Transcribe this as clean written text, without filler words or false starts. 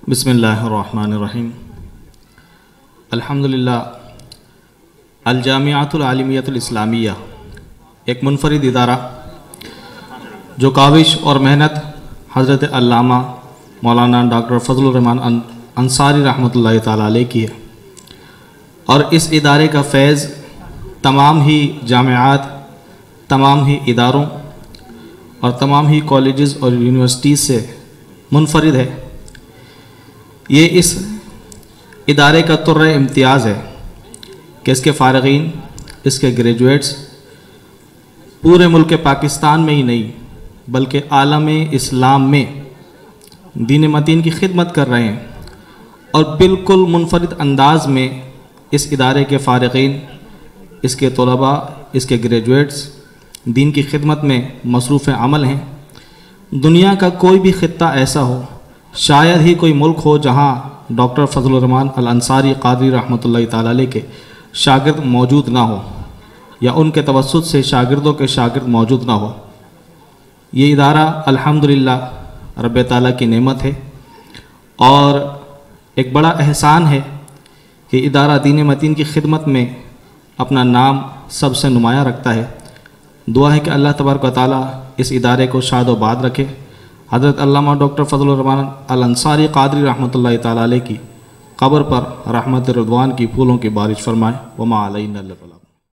بسم اللہ الرحمن الرحیم۔ الحمدللہ الجامعۃ العالمیۃ الاسلامیہ ایک منفرد ادارہ جو کاوش اور محنت حضرت علامہ مولانا ڈاکٹر فضل الرحمان انصاری رحمۃ اللہ تعالیٰ علیہ کی ہے، اور اس ادارے کا فیض تمام ہی جامعات، تمام ہی اداروں اور تمام ہی کالجز اور یونیورسٹیز سے منفرد ہے۔ یہ اس ادارے کا طرۂ امتیاز ہے کہ اس کے فارغین، اس کے گریجویٹس پورے ملک پاکستان میں ہی نہیں بلکہ عالم اسلام میں دین متین کی خدمت کر رہے ہیں، اور بالکل منفرد انداز میں اس ادارے کے فارغین، اس کے طلباء، اس کے گریجویٹس دین کی خدمت میں مصروف عمل ہیں۔ دنیا کا کوئی بھی خطہ ایسا ہو، شاید ہی کوئی ملک ہو جہاں ڈاکٹر فضل الرحمان الانصاری قادری رحمۃ اللہ تعالیٰ علیہ کے شاگرد موجود نہ ہو، یا ان کے توسط سے شاگردوں کے شاگرد موجود نہ ہو۔ یہ ادارہ الحمدللہ رب تعالیٰ کی نعمت ہے، اور ایک بڑا احسان ہے کہ ادارہ دین متین کی خدمت میں اپنا نام سب سے نمایاں رکھتا ہے۔ دعا ہے کہ اللہ تبارک و تعالیٰ اس ادارے کو شاد و باد رکھے، حضرت علامہ ڈاکٹر فضل الرحمان الانصاری قادری رحمۃ اللہ تعالیٰ علیہ کی قبر پر رحمت رضوان کی پھولوں کی بارش فرمائے۔ وما علینا الا البلاغ۔